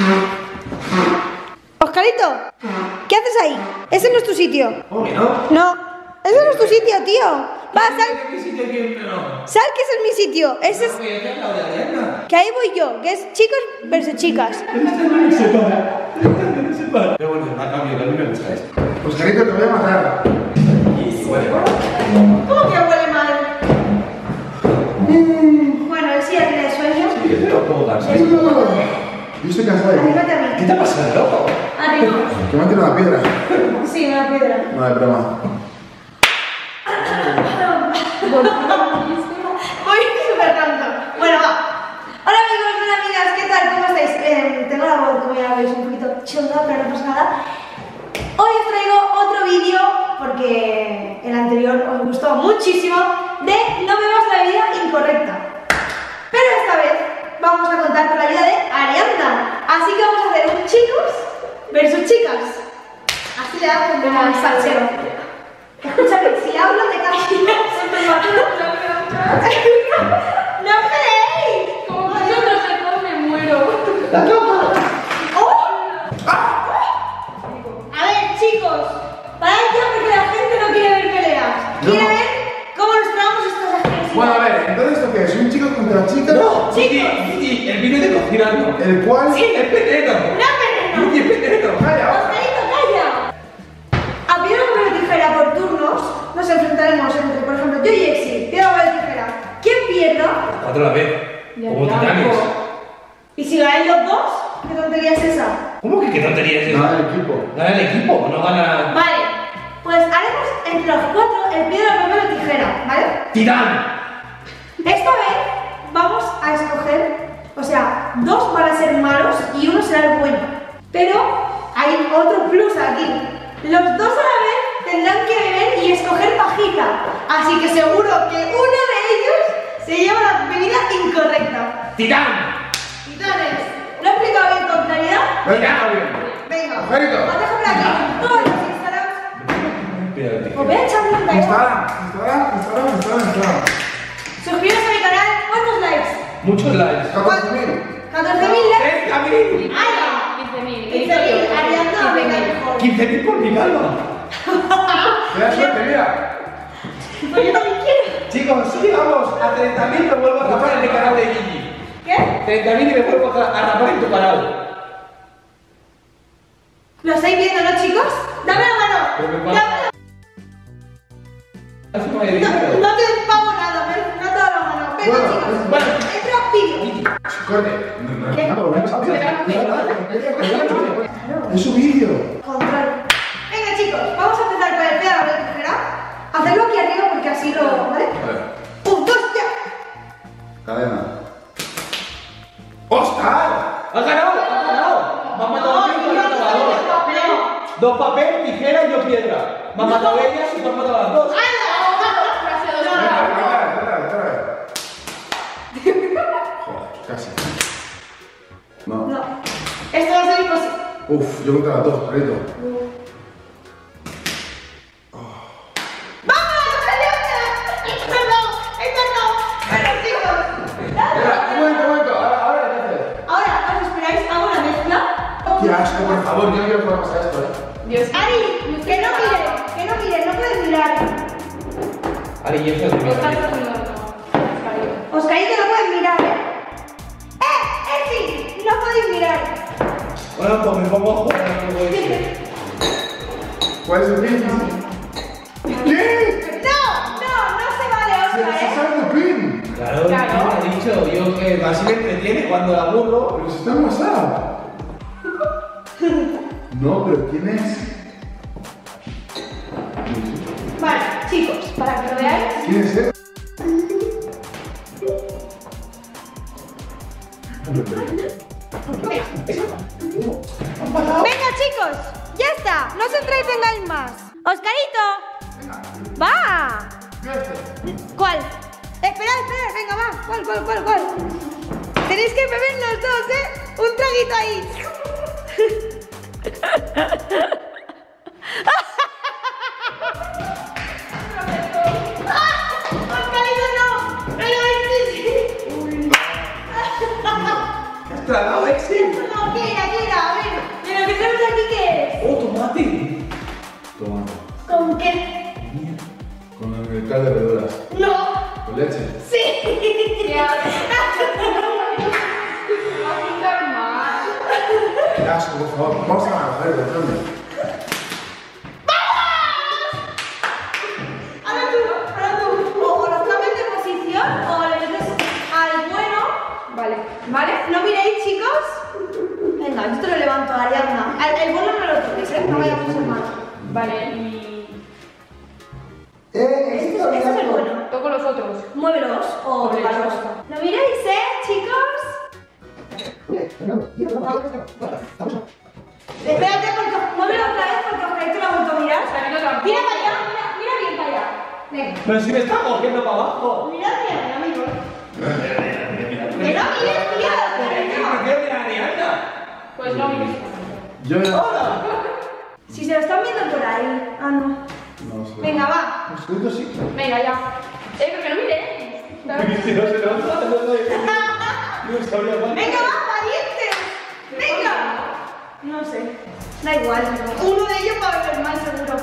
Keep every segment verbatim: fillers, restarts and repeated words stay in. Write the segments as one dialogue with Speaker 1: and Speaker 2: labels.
Speaker 1: Oscarito, ¿qué haces ahí? Ese no es tu sitio.
Speaker 2: ¿Cómo que no?
Speaker 1: No, ese no es tu sitio, tío. Va, sal.
Speaker 2: ¿Qué sitio quién no?
Speaker 1: Sal, que ese es mi sitio. Ese es.
Speaker 2: No, que yo te he hablado de Ariana.
Speaker 1: Que ahí voy yo, que es chicos versus chicas.
Speaker 2: Se para. Se para. Pero bueno, a cambio, que a mí me gusta esto.
Speaker 3: Pues carito, te voy a matar.
Speaker 2: Y huele mal.
Speaker 1: ¿Cómo que huele mal? Mm, bueno, él sí ya tiene sueño.
Speaker 2: Sí, yo estoy un poco cansado.
Speaker 3: Yo estoy cansado de ti.
Speaker 1: Anímate a mí.
Speaker 2: ¿Qué te ha pasado, loco?
Speaker 1: Arriba.
Speaker 3: Que me han tirado una piedra.
Speaker 1: Sí, una piedra.
Speaker 3: No, de broma.
Speaker 1: Voy súper tonto. Bueno, va. Hola amigos, hola amigas, ¿qué tal? ¿Cómo estáis? Eh, tengo la voz, como ya veis, un poquito chunga, pero no pasa nada. Hoy os traigo otro vídeo, porque el anterior os gustó muchísimo, de no bebas la bebida incorrecta. Pero esta vez vamos a contar con la ayuda de Ariadna. Así que vamos a hacer un chicos versus chicas. Así le damos como un salsero. Escúchame, si hablo te callas. ¡No peleéis!
Speaker 4: Como que yo no sé cómo me muero.
Speaker 2: ¡La copa!
Speaker 1: ¡Oh! A ver, chicos, para ya porque la gente no quiere ver peleas. Quiere
Speaker 3: No.
Speaker 1: ver cómo nos tragamos estas asquerosidades.
Speaker 3: Bueno, a ver, entonces ¿esto qué es? ¿Un chico contra chicas?
Speaker 2: ¡No! Gigi, Gigi, el vídeo de cocinando.
Speaker 3: El cual...
Speaker 2: Sí, es veneno.
Speaker 1: ¡No, veneno!
Speaker 2: Gigi, es veneno.
Speaker 3: Calla.
Speaker 1: Oscarito, calla. A piedra, papel o tijera por turnos nos enfrentaremos entre, por ejemplo, yo y Exi. Piedra, papel o tijera. ¿Quién pierda?
Speaker 2: Otra vez. Como titanes.
Speaker 1: Y si ganáis los dos, ¿qué tontería es esa?
Speaker 2: ¿Cómo que qué tontería es
Speaker 3: Nada
Speaker 2: eso?
Speaker 3: del equipo.
Speaker 2: ¿Gana el equipo o no gana?
Speaker 1: Vale, pues haremos entre los cuatro el piedra, papel o tijera, ¿vale?
Speaker 2: ¡Titán!
Speaker 1: Esta vez vamos a escoger, o sea, dos van a ser malos y uno será el bueno. Pero hay otro plus aquí. Los dos a la vez tendrán que beber y escoger pajita. Así que seguro que uno de ellos se lleva la bebida incorrecta.
Speaker 2: ¡Titán!
Speaker 1: Titanes, ¿lo he explicado bien con claridad?
Speaker 3: Venga, está bien.
Speaker 1: Venga,
Speaker 3: Oscarito.
Speaker 1: os dejo por aquí todos los Instagrams.
Speaker 2: Espérate.
Speaker 1: Os voy a echar un like.
Speaker 3: Instagram, Instagram, Instagram, Instagram, Instagram.
Speaker 1: Suscribiros a mi canal. ¿Cuántos likes?
Speaker 2: Muchos likes.
Speaker 3: catorce mil.
Speaker 1: catorce mil likes.
Speaker 2: ¡treinta mil!
Speaker 1: ¡Hala!
Speaker 4: quince mil.
Speaker 1: quince mil. Ariadna me cae mejor.
Speaker 2: ¡quince mil por mi calma!
Speaker 3: Te da suerte, mira.
Speaker 1: Pues yo también quiero.
Speaker 2: Chicos, si llegamos a treinta mil me vuelvo a rapar en el canal de Gigi.
Speaker 1: ¿Qué?
Speaker 2: treinta mil y me vuelvo a rapar en tu canal.
Speaker 1: ¿Lo estáis viendo, no, chicos? ¡Dame la mano!
Speaker 2: Pero me
Speaker 1: ¡Dame
Speaker 2: pasa-
Speaker 1: la
Speaker 2: Es una de
Speaker 1: no,
Speaker 2: dinero.
Speaker 1: no te pago nada, me no te doy la mano. Venga,
Speaker 3: Bueno,
Speaker 1: chicos.
Speaker 2: bueno.
Speaker 1: Entra vídeo.
Speaker 3: Corte.
Speaker 1: ¿Qué?
Speaker 3: Es su vídeo.
Speaker 1: Control. Venga, chicos, vamos a empezar con el piedra, papel, tijera. Hacerlo aquí arriba porque así lo. ¿Vale?
Speaker 3: A ver.
Speaker 1: Un, dos, ya.
Speaker 3: Cadena. ¡Oscar!
Speaker 2: ¡Has ganado! ¡Has ganado! Me has matado a mí y me has matado a dos. Dos papel, tijera y yo piedra. Me has matado a ellas y me has matado a las dos.
Speaker 3: Venga, venga, otra vez, otra vez. Joder, casi. No.
Speaker 1: No. Esto va a ser imposible.
Speaker 3: Uf, yo contra las dos, carito.
Speaker 1: ¡Vamos, Ariadna! Esto no, esto no. Bueno, chicos.
Speaker 3: Espera, un momento, un momento. Ahora, ahora, ¿qué haces?
Speaker 1: Ahora, ¿os esperáis a una mezcla?
Speaker 3: Qué asco, por favor, yo no quiero jugar más a esto, eh.
Speaker 4: Dios.
Speaker 1: Ari, que no miren, que no miren, no pueden mirar.
Speaker 2: Ari, y eso es de
Speaker 4: Oscar
Speaker 2: mí.
Speaker 4: está muy loco. Oscar.
Speaker 1: Oscarito, no pueden mirar, ¿eh? ¡Eh! ¡Esi! No podéis mirar.
Speaker 2: Bueno, pues me pongo a jugar a lo que
Speaker 3: ¿Cuál es el pin? ¿Qué?
Speaker 1: No, no, no se vale,
Speaker 3: Se
Speaker 1: Oscar,
Speaker 3: se
Speaker 1: ¿eh?
Speaker 3: sabe tu pin.
Speaker 2: Claro,
Speaker 4: Claro.
Speaker 2: ¿quién me ha dicho? Yo que así me entretiene cuando la aburro.
Speaker 3: Pero si está en WhatsApp. No, pero ¿quién es?
Speaker 1: Vale, chicos, para que lo veáis.
Speaker 3: ¿Quién es él?
Speaker 1: Venga, chicos, ya está, no os entretengáis más. Oscarito, va. ¿Cuál? Espera, espera, venga, va. ¿Cuál, cuál, cuál, cuál? Tenéis que beber los dos, ¿eh? Un traguito ahí. ¡Ah! Oscarito, no. No lo veis.
Speaker 2: ¿Qué has tragado, Exi?
Speaker 1: No, aquí, aquí
Speaker 3: Qué asco, por favor. Vamos a ganar, a ver, dejadme.
Speaker 1: Ahora tú, ahora tú. O, o los cambios de posición o le metes al bueno.
Speaker 4: Vale. ¿Vale?
Speaker 1: No miréis, chicos. Venga, yo te lo levanto, Ariadna. El, el bueno no lo toques, ¿eh? No vayamos a ser malos.
Speaker 4: Vale, y...
Speaker 3: Eh,
Speaker 1: Este, este es el bueno.
Speaker 4: Toco los otros.
Speaker 1: Muévelos o
Speaker 4: Vale,
Speaker 1: tócalos.
Speaker 4: ya.
Speaker 1: No miréis, ¿eh, chicos? Espérate, porque muévelo otra vez porque Oscarito lo ha vuelto a mirar.
Speaker 4: Oscarito tampoco.
Speaker 1: Mira para allá, mira, mira bien para allá. Venga.
Speaker 2: Pero si me está cogiendo para abajo.
Speaker 1: Mira bien, amigo. Que no mires, tío.
Speaker 2: ¿Por qué mirar a Ariadna?
Speaker 4: Pues no mires.
Speaker 3: Yo ya.
Speaker 2: ¡Hola!
Speaker 1: Si se lo están viendo por ahí. Ah, no.
Speaker 3: No sé.
Speaker 1: Venga, va.
Speaker 3: Escrito sí.
Speaker 4: Venga, ya. Eh, pero que no mire.
Speaker 2: Si no se levanta, no sé. No sabía más.
Speaker 1: Venga, va, valientes. Venga. No sé. Da igual. Uno de ellos va a beber más seguro.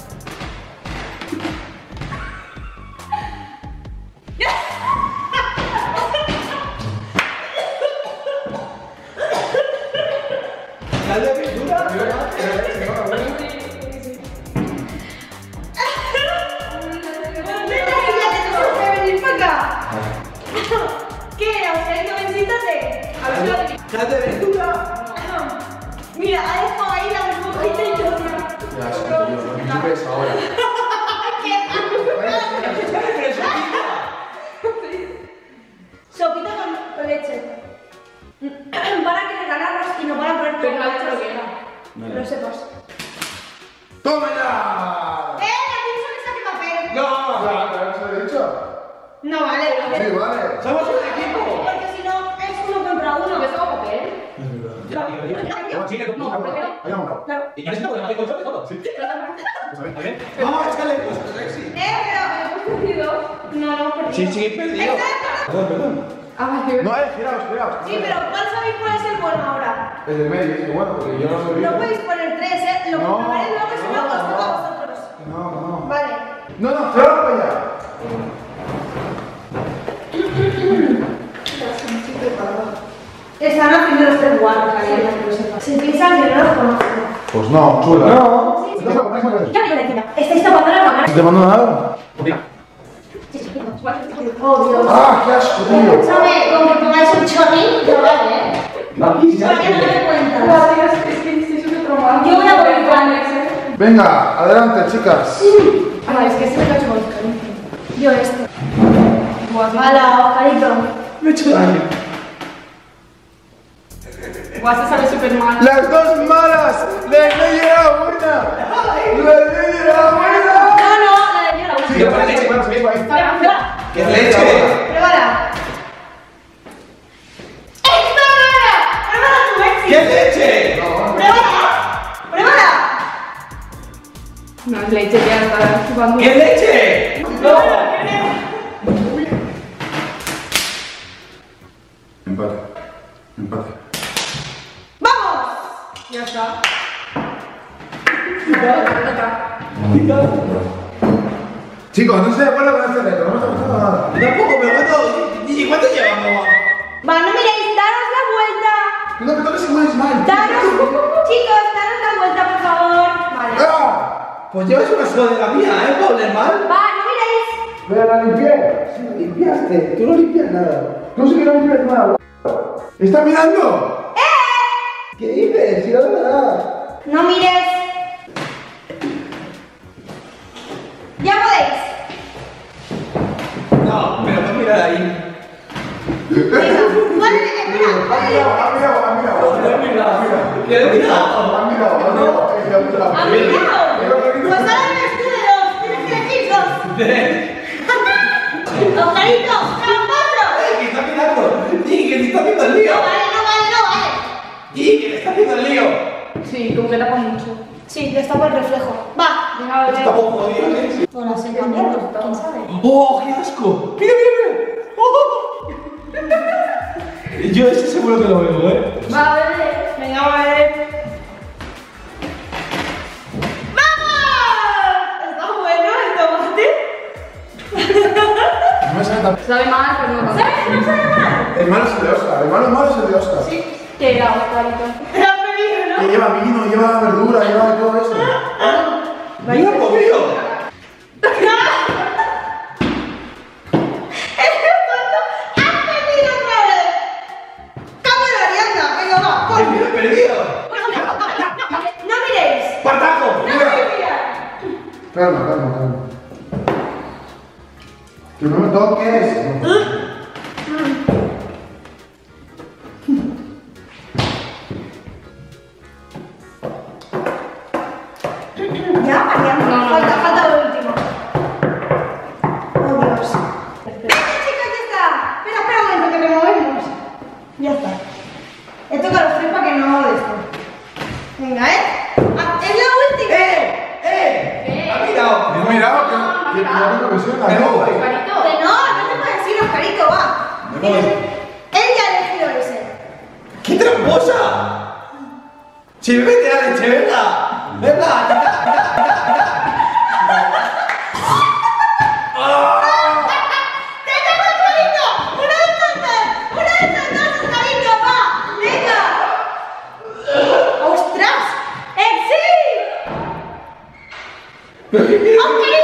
Speaker 2: ¿La de aventura?
Speaker 1: Venga, que ya te tengo que venir para acá. ¿Qué era? Oscarito, ven, siéntate.
Speaker 4: A ver, yo-
Speaker 2: ¿La de aventura?
Speaker 1: Mira, ha dejado ahí la burbujita y todo.
Speaker 3: Qué asco, tío. ¿Qué ves ahora?
Speaker 1: Sopita con, con leche. Para que regalarnos y no para poner
Speaker 4: Pero no ha dicho lo que era.
Speaker 1: Que lo sepas.
Speaker 3: ¡Tómala!
Speaker 1: ¡Eh! ¡Aquí no le saque papel!
Speaker 2: ¡No!
Speaker 3: Ya, ya se lo he dicho.
Speaker 1: No vale,
Speaker 3: Sí,
Speaker 1: vale.
Speaker 3: vale.
Speaker 2: ¡Somos un equipo!
Speaker 1: Porque si no, es uno contra
Speaker 4: ¿Yo
Speaker 1: uno.
Speaker 4: tengo papel?
Speaker 2: Ya, tío, tío. Sí, que tú no,
Speaker 3: Vamos,
Speaker 2: pero-
Speaker 3: ahí vamos.
Speaker 1: Claro.
Speaker 2: ¿Y ya está con el colchón de todo? Sí.
Speaker 3: Pues a ver.
Speaker 2: ¿Está bien? ¡Vamos, escaleras! ¡Sexy!
Speaker 1: Eh, pero... No, no, perdido.
Speaker 2: Sí, sí, perdido. Perdón, perdón.
Speaker 4: Ah, que...
Speaker 3: No, eh, giraos, giraos.
Speaker 1: Sí, pero ¿cuál sabéis cuál es el bueno ahora?
Speaker 3: El del medio, es bueno, porque yo no lo he visto.
Speaker 1: No podéis poner tres, ¿eh? Lo
Speaker 3: No.
Speaker 1: comprobaré luego si no os toca a vosotros.
Speaker 3: No, no.
Speaker 1: Vale.
Speaker 3: No, no, cierra para allá.
Speaker 1: Están haciendo los tres guardas, Ariadna, que lo sepas. Si piensan que no los conozco.
Speaker 3: Pues no, chula.
Speaker 2: No.
Speaker 1: Sí, sí.
Speaker 3: No, no, no, no.
Speaker 1: Ya me parece. ¿Estáis tapando la cámara?
Speaker 3: ¿No te mando nada?
Speaker 2: Mira.
Speaker 1: Oh, Dios.
Speaker 3: ¡Ah, qué asco, tío!
Speaker 1: Escúchame, con que pongáis un chorri, no vale, ¿eh?
Speaker 2: Aquí ya.
Speaker 1: ¿Para qué no me cuentas?
Speaker 4: Gracias, es que estoy súper traumada.
Speaker 1: Yo voy a poner
Speaker 4: planes.
Speaker 3: Venga, adelante, chicas.
Speaker 4: Vale, es que este lo he hecho con Oscar.
Speaker 1: Yo este.
Speaker 4: Guau,
Speaker 1: Hala, Oscarito.
Speaker 2: Me he hecho daño.
Speaker 4: Guau, se sabe súper mal.
Speaker 3: ¡Las dos malas! ¡La de medio era buena! ¡La de medio era buena!
Speaker 1: No, no, la de yo la
Speaker 3: Sí,
Speaker 1: buena.
Speaker 3: bueno, sí, bueno, sí, ahí.
Speaker 1: Espera, espera.
Speaker 2: ¡Qué leche!
Speaker 1: Pruébala. ¡Esta era! ¡Pruébala tú, Exi!
Speaker 2: ¡Qué leche!
Speaker 1: ¡Pruébala! ¡Pruébala!
Speaker 4: No, es leche, ya está chupando.
Speaker 2: ¡Qué leche! ¡No!
Speaker 3: Empate. Empate.
Speaker 1: ¡Vamos!
Speaker 4: Ya está.
Speaker 3: Chicos, no se de acuerdo con este reto, no me está gustando nada.
Speaker 2: Tampoco, pero ¿cuánto? ¿Y cuánto llevamos?
Speaker 1: Va, no miréis, daros la vuelta.
Speaker 3: No me toques igual, Ismael.
Speaker 1: Daros, chicos, daros la vuelta, por favor. Vale.
Speaker 3: ¡Ah!
Speaker 2: Pues llevas una sudadera mía, ¿eh? ¿Para oler mal?
Speaker 1: Va, no miréis.
Speaker 3: Pero la limpié.
Speaker 2: Sí, lo limpiaste. Tú no limpias nada.
Speaker 3: No sé que no limpies nada. ¿Está mirando?
Speaker 2: ¿Qué dices? Si no veo nada.
Speaker 1: No mires. Ya podéis.
Speaker 2: No, pero no mirar ahí.
Speaker 1: Venga, muévete, espera,
Speaker 3: Ha
Speaker 1: muévete.
Speaker 3: mirado, ha mirado, ha mirado.
Speaker 2: No he mirado. ¿Qué he mirado?
Speaker 3: Ha mirado, ha mirado. Eh, ha mirado.
Speaker 1: ¿Han mirado? Pues ahora eres tú de dos. Tienes que elegir dos. Oscarito, tramposo.
Speaker 2: ¡Eh, que está mirando! ¡Y que te está haciendo el lío!
Speaker 1: No vale, no vale, no vale.
Speaker 2: ¡Y que le está haciendo el lío!
Speaker 4: Sí, como que tapa mucho.
Speaker 1: Sí, destapa el reflejo. Va.
Speaker 4: Venga, a ver.
Speaker 2: Está poco jodido, ¿eh?
Speaker 1: O la sé cambiarlo, quién sabe.
Speaker 2: ¡Oh, qué asco! ¡Mira, mira, mira! ¡Oh! Yo ese seguro que lo veo, ¿eh?
Speaker 1: Va, bebé. Venga, va, bebé. ¡Vamos! ¿Está bueno el tomate?
Speaker 3: No me sabe tan...
Speaker 4: Sabe mal, pero no pasa.
Speaker 1: ¿Sabes? No sabe mal.
Speaker 3: El malo es el de Oscar, el malo malo es el de Oscar.
Speaker 1: Sí.
Speaker 4: ¿Qué era, Oscarito?
Speaker 1: Pero me
Speaker 3: Que lleva vino, lleva verdura, lleva todo eso.
Speaker 2: ¡Mira, comido!
Speaker 1: ¡No miréis!
Speaker 2: ¡Pataco!
Speaker 1: ¡No
Speaker 2: ¡Mira!
Speaker 1: miréis!
Speaker 3: Calma, calma, calma. Que no me toques.
Speaker 1: ¿Ya? Ya.
Speaker 4: No, no,
Speaker 1: falta,
Speaker 4: no.
Speaker 1: falta lo último. Oh, Dios. ¡Venga, chicos, ya está! Espera, espera un momento, que me movemos. Ya está. Le toca a los tres para que no de esto. Venga, ¿eh? Ah, es la última.
Speaker 2: ¡Eh! ¡Eh! ¡Ha mirado!
Speaker 3: Me he mirado que que ya tengo presión.
Speaker 2: Me voy.
Speaker 4: Oscarito.
Speaker 1: Que no, no te puedes decir, Oscarito, va.
Speaker 3: Me voy.
Speaker 1: Él ya ha elegido ese.
Speaker 2: ¡Qué tramposa! ¡Si me mete la leche, venga! ¡Venga! ¡Ya, ya, ya,
Speaker 1: ¡Te toca, Oscarito! ¡Una de estas dos! ¡Una de estas dos, Oscarito, va! ¡Venga! ¡Ostras! ¡Eh, sí!
Speaker 2: ya!
Speaker 1: ¡Oscarito!